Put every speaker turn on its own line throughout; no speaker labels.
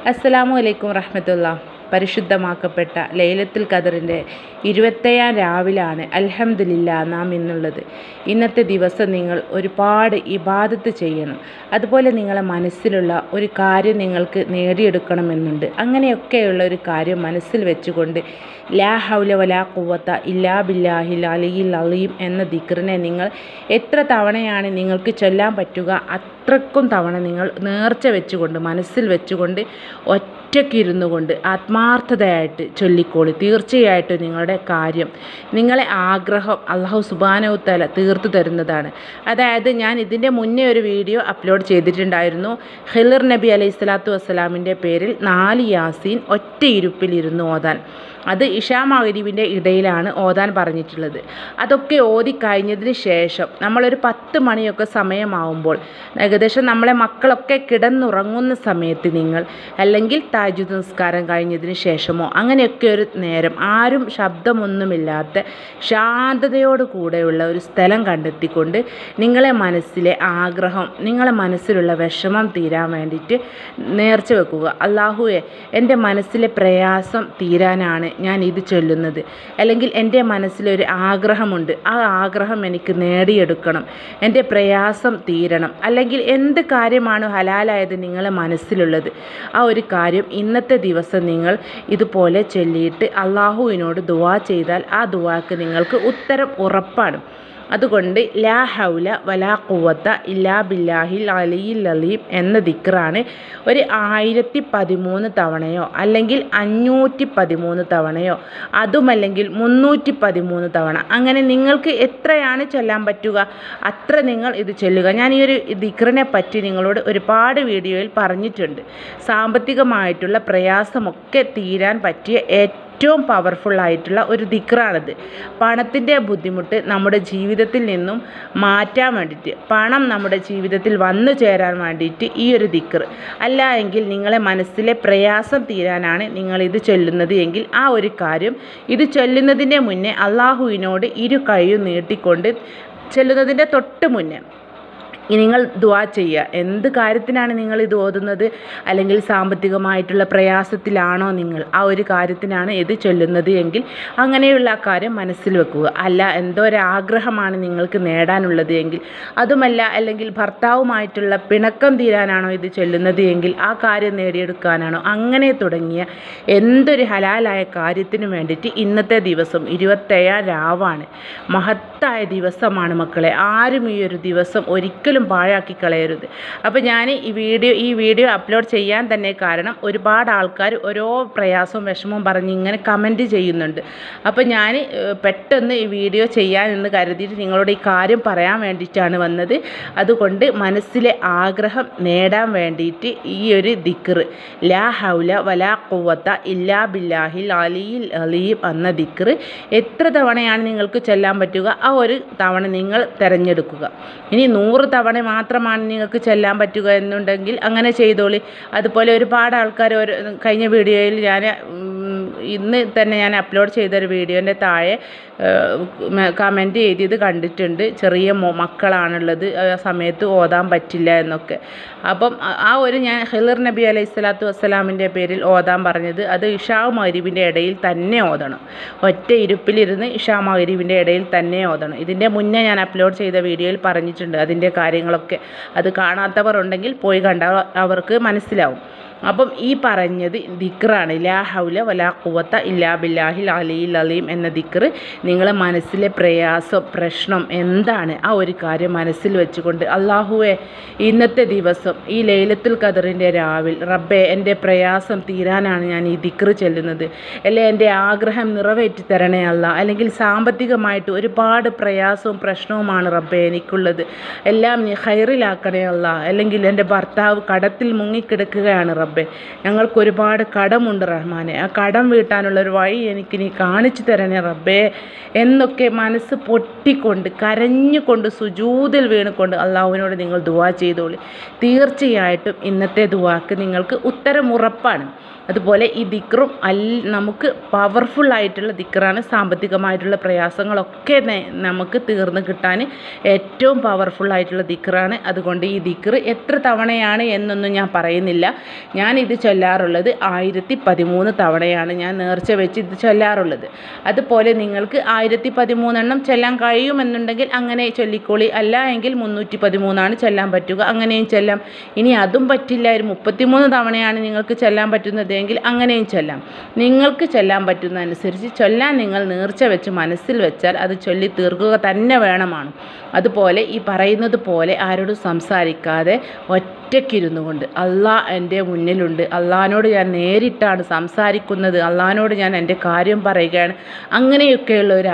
അസ്സലാമു അലൈക്കും റഹ്മത്തുള്ളാ. പരിശുദ്ധമാക്കപ്പെട്ട ലൈലത്തുൽ ഖദറിൻ്റെ 27 രാവിലാണ് അൽഹംദുലില്ലാ നാം ഇന്നുള്ളത്. ഇന്നത്തെ ദിവസം നിങ്ങൾ ഒരുപാട് ഇബാദത്ത് ചെയ്യണം. അതുപോലെ നിങ്ങളെ മനസ്സിലുള്ള ഒരു കാര്യം നിങ്ങൾക്ക് നേടിയെടുക്കണമെന്നുണ്ട്. അങ്ങനെയൊക്കെയുള്ള ഒരു കാര്യം മനസ്സിൽ വെച്ചുകൊണ്ട് ലാ ഹൗല വലാ ഖുവത ഇല്ലാ ബില്ലാഹിൽ അലിയിൽ അലീം എന്ന ദിക്റിനെ നിങ്ങൾ എത്ര തവണയാണ് നിങ്ങൾക്ക് ചൊല്ലാൻ പറ്റുക അത്രക്കും തവണ നിങ്ങൾ നേർച്ച വെച്ചുകൊണ്ട് മനസ്സിൽ വെച്ചുകൊണ്ട് ഒറ്റയ്ക്കിരുന്നു കൊണ്ട് ആത്മാർത്ഥതയായിട്ട് ചൊല്ലിക്കോളി. തീർച്ചയായിട്ടും നിങ്ങളുടെ കാര്യം, നിങ്ങളെ ആഗ്രഹം അല്ലാഹു സുബ്ഹാനഹു തആല തീർത്തു തരുന്നതാണ്. അതായത് ഞാൻ ഇതിൻ്റെ മുന്നേ ഒരു വീഡിയോ അപ്ലോഡ് ചെയ്തിട്ടുണ്ടായിരുന്നു. ഖിളിർ നബി അലൈഹി സ്വലാത്തു വസ്സലാമിൻ്റെ പേരിൽ 4 യാസീൻ ഒറ്റ ഇരുപ്പിലിരുന്ന് ഓതാൻ. അത് ഇശാ മഗ്‌രിബിൻ്റെ ഇടയിലാണ് ഓതാൻ പറഞ്ഞിട്ടുള്ളത്. അതൊക്കെ ഓതി കഴിഞ്ഞതിന് ശേഷം നമ്മളൊരു 10 മണിയൊക്കെ സമയമാവുമ്പോൾ, ഏകദേശം നമ്മളെ മക്കളൊക്കെ കിടന്നുറങ്ങുന്ന സമയത്ത് നിങ്ങൾ അല്ലെങ്കിൽ തഹജ്ജുദ് നിസ്കാരം കഴിഞ്ഞതിന് ശേഷമോ അങ്ങനെയൊക്കെ ഒരു നേരം ആരും ശബ്ദമൊന്നുമില്ലാത്ത ശാന്തതയോട് കൂടെയുള്ള ഒരു സ്ഥലം കണ്ടെത്തിക്കൊണ്ട് നിങ്ങളെ മനസ്സിലെ ആഗ്രഹം, നിങ്ങളെ മനസ്സിലുള്ള വിഷമം തീരാൻ വേണ്ടിയിട്ട് നേർച്ച വെക്കുക. അല്ലാഹുവേ, എൻ്റെ മനസ്സിലെ പ്രയാസം തീരാനാണ് ഞാൻ ഇത് ചൊല്ലുന്നത്. അല്ലെങ്കിൽ എൻ്റെ മനസ്സിലൊരു ആഗ്രഹമുണ്ട്, ആ ആഗ്രഹം എനിക്ക് നേടിയെടുക്കണം, എൻ്റെ പ്രയാസം തീരണം. അല്ലെങ്കിൽ എന്ത് കാര്യമാണ് ഹലാലായത് നിങ്ങളെ മനസ്സിലുള്ളത്, ആ ഒരു കാര്യം ഇന്നത്തെ ദിവസം നിങ്ങൾ ഇതുപോലെ ചൊല്ലിയിട്ട് അള്ളാഹുവിനോട് ദുആ ചെയ്താൽ ആ ദുആക്ക് നിങ്ങൾക്ക് ഉത്തരം ഉറപ്പാണ്. അതുകൊണ്ട് ലാ ഹൗല വലാ ഖുവത ഇല്ലാ ബില്ലാഹിൽ അലിയിൽ അലീം എന്ന ദിക്റാണ് ഒരു 1013 തവണയോ അല്ലെങ്കിൽ 513 തവണയോ അതുമല്ലെങ്കിൽ 313 തവണ, അങ്ങനെ നിങ്ങൾക്ക് എത്രയാണ് ചൊല്ലാൻ പറ്റുക അത്ര നിങ്ങൾ ഇത് ചൊല്ലുക. ഞാൻ ഈ ഒരു ദിക്റിനെ പറ്റി നിങ്ങളോട് ഒരുപാട് വീഡിയോയിൽ പറഞ്ഞിട്ടുണ്ട്. സാമ്പത്തികമായിട്ടുള്ള പ്രയാസമൊക്കെ തീരാൻ പറ്റിയ ഏറ്റവും പവർഫുള്ളായിട്ടുള്ള ഒരു ദിക്റാണിത്. പണത്തിൻ്റെ ബുദ്ധിമുട്ട് നമ്മുടെ ജീവിതത്തിൽ നിന്നും മാറ്റാൻ വേണ്ടിയിട്ട്, പണം നമ്മുടെ ജീവിതത്തിൽ വന്നു ചേരാൻ വേണ്ടിയിട്ട് ഈ ഒരു ദിക്ർ, അല്ല എങ്കിൽ നിങ്ങളെ മനസ്സിലെ പ്രയാസം തീരാനാണ് നിങ്ങളിത് ചൊല്ലുന്നത് എങ്കിൽ ആ ഒരു കാര്യം ഇത് ചൊല്ലുന്നതിൻ്റെ മുന്നേ അള്ളാഹുവിനോട് ഇരു കൈയും നീട്ടിക്കൊണ്ട് ചൊല്ലുന്നതിൻ്റെ തൊട്ട് മുന്നേ നിങ്ങൾ ദുആ ചെയ്യുക. എന്ത് കാര്യത്തിനാണ് നിങ്ങൾ ഇത് ഓതുന്നത്, അല്ലെങ്കിൽ സാമ്പത്തികമായിട്ടുള്ള പ്രയാസത്തിലാണോ നിങ്ങൾ, ആ ഒരു കാര്യത്തിനാണ് ഇത് ചൊല്ലുന്നത് എങ്കിൽ അങ്ങനെയുള്ള ആ കാര്യം മനസ്സിൽ വെക്കുക. അല്ല എന്തോ ഒരു ആഗ്രഹമാണ് നിങ്ങൾക്ക് നേടാനുള്ളത് എങ്കിൽ അതുമല്ല, അല്ലെങ്കിൽ ഭർത്താവുമായിട്ടുള്ള പിണക്കം തീരാനാണോ ഇത് ചൊല്ലുന്നത് എങ്കിൽ ആ കാര്യം നേടിയെടുക്കാനാണോ, അങ്ങനെ തുടങ്ങിയ എന്തൊരു ഹലാലായ കാര്യത്തിനു വേണ്ടിയിട്ട് ഇന്നത്തെ ദിവസം 27 രാവാണ്. മഹത്തായ ദിവസമാണ് മക്കളെ. ആരും ഈ ഒരു ദിവസം ഒരിക്കലും പാഴാക്കി കളയരുത്. അപ്പോൾ ഞാൻ ഈ വീഡിയോ അപ്ലോഡ് ചെയ്യാൻ തന്നെ കാരണം ഒരുപാട് ആൾക്കാർ ഓരോ പ്രയാസവും വിഷമവും പറഞ്ഞ് ഇങ്ങനെ കമൻറ്റ് ചെയ്യുന്നുണ്ട്. അപ്പോൾ ഞാൻ പെട്ടെന്ന് ഈ വീഡിയോ ചെയ്യാനെന്ന് കരുതിയിട്ട് നിങ്ങളോട് ഈ കാര്യം പറയാൻ വേണ്ടിയിട്ടാണ് വന്നത്. അതുകൊണ്ട് മനസ്സിലെ ആഗ്രഹം നേടാൻ വേണ്ടിയിട്ട് ഈ ഒരു ദിക്ർ ലാ ഹൗല വലാ ഖുവത ഇല്ലാ ബില്ലാഹിൽ അലിയിൽ അലീം എന്ന ദിക്ർ എത്ര തവണയാണ് നിങ്ങൾക്ക് ചൊല്ലാൻ പറ്റുക ആ ഒരു തവണ നിങ്ങൾ തിരഞ്ഞെടുക്കുക. ഇനി 100 തവണ മാത്രമാണ് നിങ്ങൾക്ക് ചൊല്ലാൻ പറ്റുക എന്നുണ്ടെങ്കിൽ അങ്ങനെ ചെയ്തോളി. അതുപോലെ ഒരുപാട് ആൾക്കാർ കഴിഞ്ഞ വീഡിയോയിൽ ഇന്ന് തന്നെ ഞാൻ അപ്ലോഡ് ചെയ്തൊരു വീഡിയോൻ്റെ താഴെ കമൻറ്റ് ചെയ്തത് കണ്ടിട്ടുണ്ട്. ചെറിയ മക്കളാണുള്ളത്, ആ സമയത്ത് ഓതാൻ പറ്റില്ല എന്നൊക്കെ. അപ്പം ഞാൻ ഖിളിർ നബി അലൈഹി സ്വലാത്തു വസ്സലാമിൻ്റെ പേരിൽ ഓതാൻ പറഞ്ഞത് അത് ഇശാ മഗ്‌രിബിൻ്റെ ഇടയിൽ തന്നെ ഓതണം. ഒറ്റ ഇരുപ്പിലിരുന്ന് ഇശാ മഗ്‌രിബിൻ്റെ ഇടയിൽ തന്നെ ഓതണം. ഇതിൻ്റെ മുന്നേ ഞാൻ അപ്ലോഡ് ചെയ്ത വീഡിയോയിൽ പറഞ്ഞിട്ടുണ്ട് അതിൻ്റെ കാര്യങ്ങളൊക്കെ. അത് കാണാത്തവർ ഉണ്ടെങ്കിൽ പോയി കണ്ടാൽ അവർക്ക് മനസ്സിലാവും. അപ്പം ഈ പറഞ്ഞത് ദിക്റാണ് ലാ ഹൗല വലാ ഖുവത ഇല്ലാ ബില്ലാഹിൽ അലിയിൽ അലീം എന്ന ദിക്ർ. നിങ്ങളെ മനസ്സിലെ പ്രയാസം, പ്രശ്നം എന്താണ് ആ ഒരു കാര്യം മനസ്സിൽ വെച്ചുകൊണ്ട് അല്ലാഹുവേ, ഇന്നത്തെ ദിവസം ഈ ലൈലത്തുൽ ഖദറിൻ്റെ രാവിൽ റബ്ബേ, എൻ്റെ പ്രയാസം തീരാനാണ് ഞാൻ ഈ ദിക്ർ ചൊല്ലുന്നത്, അല്ലെ എൻ്റെ ആഗ്രഹം നിറവേറ്റി തരണേ അല്ല, അല്ലെങ്കിൽ സാമ്പത്തികമായിട്ട് ഒരുപാട് പ്രയാസവും പ്രശ്നവുമാണ് റബ്ബേ എനിക്കുള്ളത്, എല്ലാം നീ ഖൈറിലാക്കണേ അല്ല, അല്ലെങ്കിൽ എൻ്റെ ഭർത്താവ് കടത്തിൽ മുങ്ങിക്കിടക്കുകയാണ് റബ്ബേ, ഞങ്ങൾക്കൊരുപാട് കടമുണ്ട് റഹ്മാനെ, ആ കടം വീട്ടാനുള്ളൊരു വഴി എനിക്ക് നീ കാണിച്ചു തരണേ റബ്ബേ എന്നൊക്കെ മനസ്സ് പൊട്ടിക്കൊണ്ട് കരഞ്ഞുകൊണ്ട് സുജൂദിൽ വീണുകൊണ്ട് അള്ളാഹുവിനോട് നിങ്ങൾ ദുആ ചെയ്തോളി. തീർച്ചയായിട്ടും ഇന്നത്തെ ദുആക്ക് നിങ്ങൾക്ക് ഉത്തരം ഉറപ്പാണ്. അതുപോലെ ഈ ദിക്റും നമുക്ക് പവർഫുള്ളായിട്ടുള്ള ദിക്റാണ്. സാമ്പത്തികമായിട്ടുള്ള പ്രയാസങ്ങളൊക്കെ നമുക്ക് തീർന്നു കിട്ടാൻ ഏറ്റവും പവർഫുള്ളായിട്ടുള്ള ദിക്റാണ്. അതുകൊണ്ട് ഈ ദിക്ർ എത്ര തവണയാണ് എന്നൊന്നും ഞാൻ പറയുന്നില്ല. ഞാനിത് ചൊല്ലാറുള്ളത് 1013 തവണയാണ് ഞാൻ നേർച്ച വെച്ച് ഇത് ചൊല്ലാറുള്ളത്. അതുപോലെ നിങ്ങൾക്ക് 1013 ചൊല്ലാൻ കഴിയുമെന്നുണ്ടെങ്കിൽ അങ്ങനെ ചൊല്ലിക്കോളി. അല്ല എങ്കിൽ 313 ചൊല്ലാൻ പറ്റുക, അങ്ങനെയും ചൊല്ലാം. ഇനി അതും പറ്റില്ല, ഒരു 33 തവണയാണ് നിങ്ങൾക്ക് ചൊല്ലാൻ പറ്റുന്നത് എങ്കിൽ അങ്ങനെയും ചൊല്ലാം. നിങ്ങൾക്ക് ചൊല്ലാൻ പറ്റുന്നതനുസരിച്ച് ചൊല്ലാൻ നിങ്ങൾ നേർച്ച വെച്ച് മനസ്സിൽ വെച്ചാൽ അത് ചൊല്ലി തീർക്കുക തന്നെ വേണമാണ്. അതുപോലെ ഈ പറയുന്നത് പോലെ ആരോടും സംസാരിക്കാതെ ഒറ്റയ്ക്കിരുന്നു കൊണ്ട് അള്ളാഹ് എൻ്റെ മുന്നിലുണ്ട്, അള്ളാഹിനോട് ഞാൻ നേരിട്ടാണ് സംസാരിക്കുന്നത്, അള്ളാഹിനോട് ഞാൻ എൻ്റെ കാര്യം പറയുകയാണ്, അങ്ങനെയൊക്കെയുള്ള ഒരു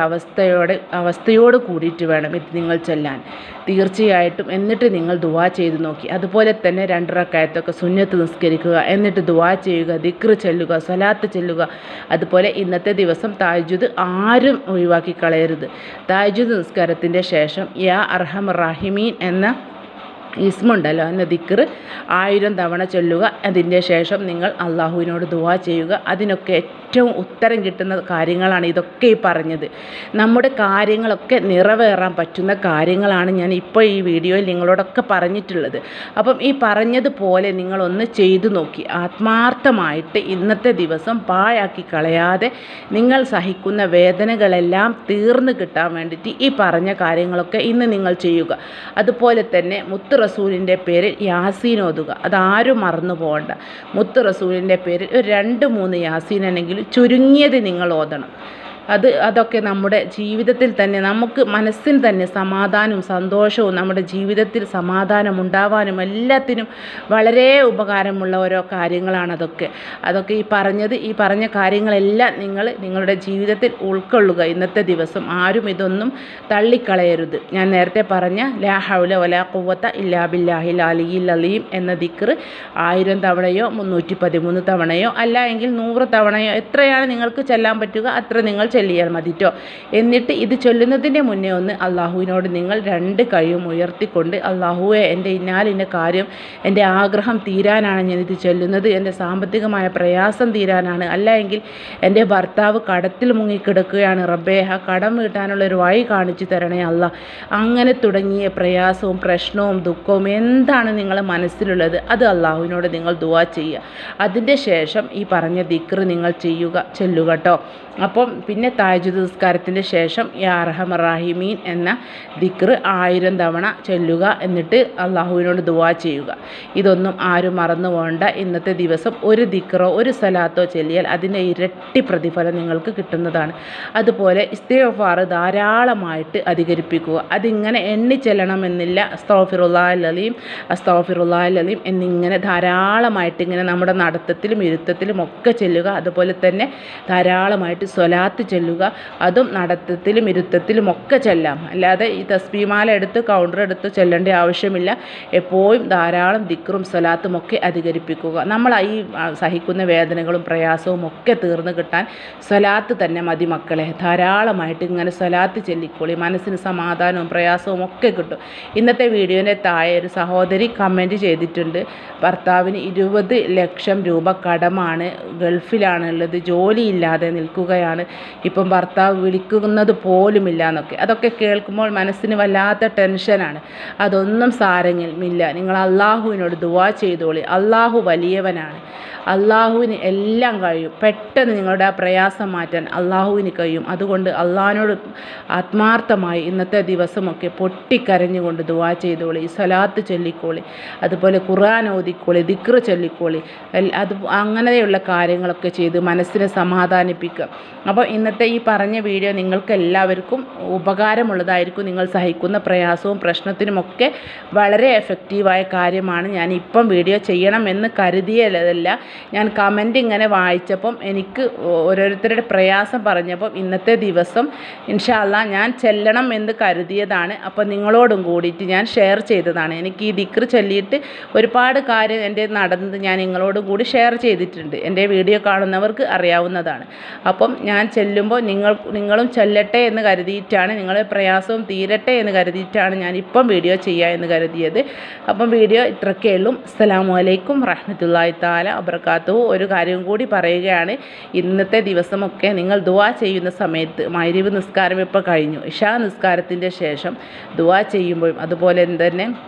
അവസ്ഥയോട് കൂടിയിട്ട് വേണം ഇത് നിങ്ങൾ ചൊല്ലാൻ തീർച്ചയായിട്ടും. എന്നിട്ട് നിങ്ങൾ ദുആ ചെയ്ത് നോക്കി. അതുപോലെ തന്നെ 2 റക്അത്തൊക്കെ സുന്നത്ത് നിസ്കരിക്കുക, എന്നിട്ട് ദുആ ചെയ്യുക, ദിക്ർ ചൊല്ലുക, സ്വലാത്ത് ചൊല്ലുക. അതുപോലെ ഇന്നത്തെ ദിവസം തഹജ്ജുദ് ആരും ഒഴിവാക്കി കളയരുത്. തഹജ്ജുദ് നിസ്കാരത്തിൻ്റെ ശേഷം യാ അർഹമർ റഹീമീൻ എന്ന ഇസ്മുണ്ടല്ലോ എന്ന ദിക്ർ 1000 തവണ ചൊല്ലുക. അതിൻ്റെ ശേഷം നിങ്ങൾ അള്ളാഹുവിനോട് ദുആ ചെയ്യുക. അതിനൊക്കെ ഏറ്റവും ഉത്തരം കിട്ടുന്ന കാര്യങ്ങളാണ് ഇതൊക്കെ ഈ പറഞ്ഞത്. നമ്മുടെ കാര്യങ്ങളൊക്കെ നിറവേറാൻ പറ്റുന്ന കാര്യങ്ങളാണ് ഞാൻ ഇപ്പോൾ ഈ വീഡിയോയിൽ നിങ്ങളോടൊക്കെ പറഞ്ഞിട്ടുള്ളത്. അപ്പം ഈ പറഞ്ഞതുപോലെ നിങ്ങളൊന്ന് ചെയ്തു നോക്കി ആത്മാർത്ഥമായിട്ട് ഇന്നത്തെ ദിവസം പാഴാക്കി കളയാതെ നിങ്ങൾ സഹിക്കുന്ന വേദനകളെല്ലാം തീർന്നു കിട്ടാൻ വേണ്ടിയിട്ട് ഈ പറഞ്ഞ കാര്യങ്ങളൊക്കെ ഇന്ന് നിങ്ങൾ ചെയ്യുക. അതുപോലെ തന്നെ മുത്ത് റസൂലിൻ്റെ പേരിൽ യാസീൻ ഓതുക. അതാരും മറന്നു പോകണ്ട. മുത്ത് റസൂലിൻ്റെ പേരിൽ ഒരു 2-3 യാസീനെങ്കിലും ചുരുങ്ങിയത് നിങ്ങൾ ഓതണം. അതൊക്കെ നമ്മുടെ ജീവിതത്തിൽ തന്നെ നമുക്ക് മനസ്സിന് തന്നെ സമാധാനവും സന്തോഷവും നമ്മുടെ ജീവിതത്തിൽ സമാധാനം ഉണ്ടാവാനും എല്ലാത്തിനും വളരെ ഉപകാരമുള്ള ഓരോ കാര്യങ്ങളാണ് അതൊക്കെ ഈ പറഞ്ഞ കാര്യങ്ങളെല്ലാം നിങ്ങൾ നിങ്ങളുടെ ജീവിതത്തിൽ ഉൾക്കൊള്ളുക. ഇന്നത്തെ ദിവസം ആരും ഇതൊന്നും തള്ളിക്കളയരുത്. ഞാൻ നേരത്തെ പറഞ്ഞ ലാ ഹൗല വലാ ഖുവത ഇല്ലാ ബില്ലാഹിൽ അലിയിൽ അലീം എന്ന ദിക്ർ 1000 തവണയോ 313 തവണയോ അല്ല എങ്കിൽ 100 തവണയോ എത്രയാണ് നിങ്ങൾക്ക് ചൊല്ലാൻ പറ്റുക അത്ര നിങ്ങൾ ചൊല്ലിയാൽ മതിട്ടോ. എന്നിട്ട് ഇത് ചൊല്ലുന്നതിൻ്റെ മുന്നേ ഒന്ന് അള്ളാഹുവിനോട് നിങ്ങൾ 2 കൈയും ഉയർത്തിക്കൊണ്ട് അള്ളാഹുവെ എൻ്റെ ഇന്നാലിൻ്റെ കാര്യം, എൻ്റെ ആഗ്രഹം തീരാനാണ് ഞാനിത് ചൊല്ലുന്നത്, എൻ്റെ സാമ്പത്തികമായ പ്രയാസം തീരാനാണ്, അല്ല എങ്കിൽ എൻ്റെ ഭർത്താവ് കടത്തിൽ മുങ്ങിക്കിടക്കുകയാണ്, റബ്ബേ ആ കടം വീട്ടാനുള്ളൊരു വഴി കാണിച്ചു തരണേ അല്ലാ. അങ്ങനെ തുടങ്ങിയ പ്രയാസവും പ്രശ്നവും ദുഃഖവും എന്താണ് നിങ്ങളെ മനസ്സിലുള്ളത് അത് അള്ളാഹുവിനോട് നിങ്ങൾ ദുആ ചെയ്യുക. അതിൻ്റെ ശേഷം ഈ പറഞ്ഞ ദിക്ർ നിങ്ങൾ ചൊല്ലുക കേട്ടോ. അപ്പം പിന്നെ തഹജ്ജുദ് നിസ്കാരത്തിൻ്റെ ശേഷം യാ അർഹമർ റഹീമീൻ എന്ന ദിക്ർ 1000 തവണ ചൊല്ലുക. എന്നിട്ട് അള്ളാഹുവിനോട് ദുആ ചെയ്യുക. ഇതൊന്നും ആരും മറന്നു പോകണ്ട. ഇന്നത്തെ ദിവസം ഒരു ദിക്റോ ഒരു സലാത്തോ ചൊല്ലിയാൽ അതിൻ്റെ ഇരട്ടി പ്രതിഫലം നിങ്ങൾക്ക് കിട്ടുന്നതാണ്. അതുപോലെ ഇസ്തിഗ്ഫാർ ധാരാളമായിട്ട് അധികരിപ്പിക്കുക. അതിങ്ങനെ എണ്ണി ചെല്ലണമെന്നില്ല. അസ്തഗ്ഫിറുല്ലാഹൽ അലീം അസ്തഗ്ഫിറുല്ലാഹൽ അലീം എന്നിങ്ങനെ ധാരാളമായിട്ട് ഇങ്ങനെ നമ്മുടെ നടത്തത്തിലും ഇരുത്തത്തിലും ഒക്കെ ചൊല്ലുക. അതുപോലെ തന്നെ ധാരാളമായിട്ട് സ്വലാത്ത് ചൊല്ലുക. അതും നടത്തത്തിലും ഇരുത്തത്തിലും ഒക്കെ ചൊല്ലാം. അല്ലാതെ ഈ തസ്ബീഹ്മാല എടുത്ത് കൗണ്ടർ എടുത്ത് ചൊല്ലേണ്ട ആവശ്യമില്ല. എപ്പോഴും ധാരാളം ദിക്റും സ്വലാത്തും ഒക്കെ അധികരിപ്പിക്കുക. നമ്മൾ ഈ സഹിക്കുന്ന വേദനകളും പ്രയാസവും ഒക്കെ തീർന്നു കിട്ടാൻ സ്വലാത്ത് തന്നെ മതി മക്കളെ. ധാരാളമായിട്ട് ഇങ്ങനെ സ്വലാത്ത് ചൊല്ലിക്കോളി. മനസ്സിന് സമാധാനവും പ്രയാസവും ഒക്കെ കിട്ടും. ഇന്നത്തെ വീഡിയോൻ്റെ താഴെ ഒരു സഹോദരി കമൻറ്റ് ചെയ്തിട്ടുണ്ട്, ഭർത്താവിന് 20 ലക്ഷം രൂപ കടമാണ്, ഗൾഫിലാണുള്ളത്, ജോലിയില്ലാതെ നിൽക്കുകയാണ്, ഇപ്പം ഭർത്താവ് വിളിക്കുന്നത് പോലുമില്ല എന്നൊക്കെ. അതൊക്കെ കേൾക്കുമ്പോൾ മനസ്സിന് വല്ലാത്ത ടെൻഷനാണ്. അതൊന്നും സാരമില്ല. നിങ്ങൾ അള്ളാഹുവിനോട് ദുആ ചെയ്തോളി. അള്ളാഹു വലിയവനാണ്. അള്ളാഹുവിന് എല്ലാം കഴിയും. പെട്ടെന്ന് നിങ്ങളുടെ ആ പ്രയാസം മാറ്റാൻ അള്ളാഹുവിന് കഴിയും. അതുകൊണ്ട് അള്ളാഹിനോട് ആത്മാർത്ഥമായി ഇന്നത്തെ ദിവസമൊക്കെ പൊട്ടിക്കരഞ്ഞുകൊണ്ട് ദുആ ചെയ്തോളി. സ്വലാത്ത് ചൊല്ലിക്കോളി. അതുപോലെ ഖുർആൻ ഓതിക്കോളി, ദിക്ർ ചൊല്ലിക്കോളി. അങ്ങനെയുള്ള കാര്യങ്ങളൊക്കെ ചെയ്ത് മനസ്സിനെ സമാധാനിപ്പിക്കുക. അപ്പോൾ ഇന്നത്തെ ഈ പറഞ്ഞ വീഡിയോ നിങ്ങൾക്ക് എല്ലാവർക്കും ഉപകാരമുള്ളതായിരിക്കും. നിങ്ങൾ സഹിക്കുന്ന പ്രയാസവും പ്രശ്നത്തിനുമൊക്കെ വളരെ എഫക്റ്റീവായ കാര്യമാണ്. ഞാൻ ഇപ്പം വീഡിയോ ചെയ്യണമെന്ന് കരുതിയതല്ല. ഞാൻ കമൻറ്റ് ഇങ്ങനെ വായിച്ചപ്പം എനിക്ക് ഓരോരുത്തരുടെ പ്രയാസം പറഞ്ഞപ്പം ഇന്നത്തെ ദിവസം ഇൻഷാ അല്ലാഹ് ഞാൻ ചെല്ലണം എന്ന് കരുതിയതാണ്. അപ്പോൾ നിങ്ങളോടും കൂടിയിട്ട് ഞാൻ ഷെയർ ചെയ്തതാണ്. എനിക്ക് ഈ ദിക്ർ ചൊല്ലിയിട്ട് ഒരുപാട് കാര്യം എൻ്റെ നടന്നത് ഞാൻ നിങ്ങളോടും കൂടി ഷെയർ ചെയ്തിട്ടുണ്ട്. എൻ്റെ വീഡിയോ കാണുന്നവർക്ക് അറിയാവുന്നതാണ്. അപ്പം ഞാൻ ചെല്ലുമ്പോൾ നിങ്ങളും ചൊല്ലട്ടെ എന്ന് കരുതിയിട്ടാണ്, നിങ്ങളുടെ പ്രയാസവും തീരട്ടെ എന്ന് കരുതിയിട്ടാണ് ഞാനിപ്പം വീഡിയോ ചെയ്യുക എന്ന് കരുതിയത്. അപ്പം വീഡിയോ ഇത്രയൊക്കെ ഉള്ളൂ. അസ്സലാമു അലൈക്കും റഹ്മത്തുള്ളാഹി തആല വബറകാതുഹു. ഒരു കാര്യം കൂടി പറയുകയാണ്, ഇന്നത്തെ ദിവസമൊക്കെ നിങ്ങൾ ദുആ ചെയ്യുന്ന സമയത്ത് മഗ്‌രിബ് നിസ്കാരം ഇപ്പോൾ കഴിഞ്ഞു, ഇശാ നിസ്കാരത്തിൻ്റെ ശേഷം ദുആ ചെയ്യുമ്പോഴും അതുപോലെ തന്നെ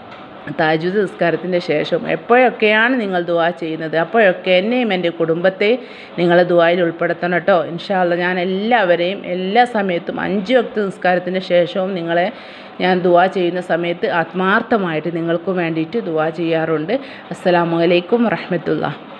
തഹജ്ജുദ് നിസ്കാരത്തിൻ്റെ ശേഷം എപ്പോഴൊക്കെയാണ് നിങ്ങൾ ദുആ ചെയ്യുന്നത് അപ്പോഴൊക്കെ എന്നെയും എൻ്റെ കുടുംബത്തെയും നിങ്ങൾ ദുആയിൽ ഉൾപ്പെടുത്തണം കേട്ടോ. ഇൻഷാ അല്ലാഹ് ഞാൻ എല്ലാവരെയും എല്ലാ സമയത്തും 5 വക്ത് നിസ്കാരത്തിൻ്റെ ശേഷവും നിങ്ങളെ ഞാൻ ദുആ ചെയ്യുന്ന സമയത്ത് ആത്മാർത്ഥമായിട്ട് നിങ്ങൾക്കും വേണ്ടിയിട്ട് ദുആ ചെയ്യാറുണ്ട്. അസ്സലാമു അലൈക്കും വറഹ്മത്തുള്ളാഹി.